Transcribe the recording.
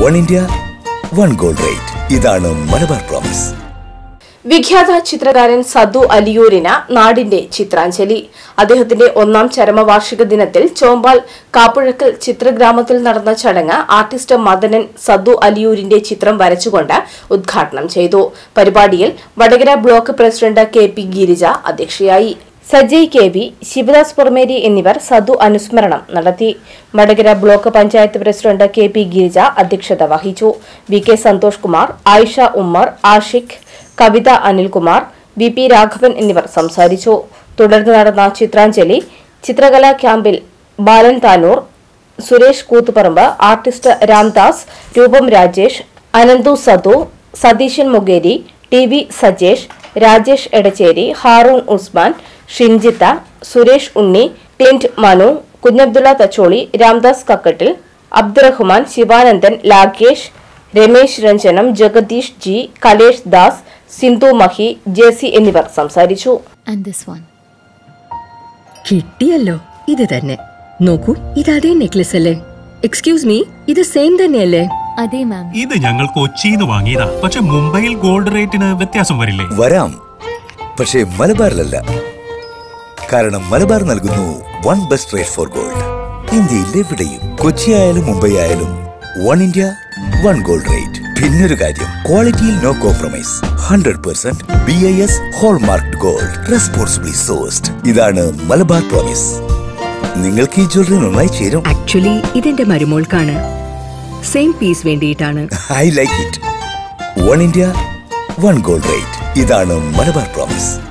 One India, one gold rate. ഇതാണ് Malabar promise. വിഖ്യാത ചിത്രകാരൻ സദു അലിയൂരിന് നാടിന്റെ ചിത്രാഞ്ജലി. അദ്ദേഹത്തിന്റെ 1ാം ചരമവാർഷിക ദിനത്തിൽ ചോമ്പാൽ കാപ്പുഴക്കൽ ചിത്രഗ്രാമത്തിൽ നടന്ന ചടങ്ങ് ആർട്ടിസ്റ്റ് മദനൻ സദു അലിയൂരിന്റെ ചിത്രം വരച്ചുകൊണ്ട് ഉദ്ഘാടനം ചെയ്തു. പരിപാടിയിൽ Vadakara block president KP Girija അധ്യക്ഷയായി. സജയ് KB, ശിവദാസ് പൊർമേരി എന്നിവർ സദു അനുസ്മരണം നടത്തി. Vadakara block panchayat president KP Girija അധ്യക്ഷത വഹിച്ചു. VK സന്തോഷ് കുമാർ, ആയിഷ ഉമ്മർ, ആഷിഖ്, കവിത അനിൽകുമാർ, VP രാഘവൻ എന്നിവർ സംസാരിച്ചു. തുടർന്ന് നടന്ന ചിത്രാഞ്ജലി ചിത്രകലാ ക്യാമ്പിൽ Balan Tanur, Suresh Koothuparamba, artist Ramdas, Roopam Rajesh, Ananthu Sadu, Satheesan Mugeri, TV Sajesh, Rajesh Edachery, Haroon Usman, Shinjitha, Suresh Unni, clint Manu, Kunhabdulla Thacholi, Ramdas Kakkattil, Abdurahman, Sivanandan, Lagesh, Ramesh Ranjanam, Jagadeesh G, Kalesh Das, Sindhu Mahi, JC എന്നിവർ സംസാരിച്ചു. കിട്ടിയല്ലോ, ഇത് തന്നെ നോക്കൂ. ഇത് അതേ നെക്ലസ് അല്ലേ? എക്സ്ക്യൂസ് മീ, ഇത് സെയിം തന്നെയല്ലേ? അതെ മാം. ഇത് ഞങ്ങൾ കൊച്ചിന്ന് വാങ്ങിയതാ. പക്ഷെ മുംബൈയിൽ ഗോൾഡ് റേറ്റിന് വ്യത്യാസം വരില്ലേ? വരാം, പക്ഷേ മലബാറിലല്ല. കാരണം മലബാർ നൽകുന്നു one best rate for gold. ഇന്ത്യയിൽ എവിടെയും, കൊച്ചി ആയാലും മുംബൈ ആയാലും, one India one gold rate. പിന്നൊരു കാര്യം, ക്വാളിറ്റിയിൽ no compromise. 100% BIS hallmarked gold, responsibly sourced. ഇതാണ് മലബാർ പ്രോമിസ്. നിങ്ങൾക്ക് ഈ ജ്വല്ലറി നന്നായി ചേരും. ആക്ച്വലി ഇതെന്റെ മരുമോൾക്കാണ്. സെയിം പീസ് വേണ്ടിയിട്ടാണ്. I like it. One India one gold rate. ഇതാണ് മലബാർ പ്രോമിസ്.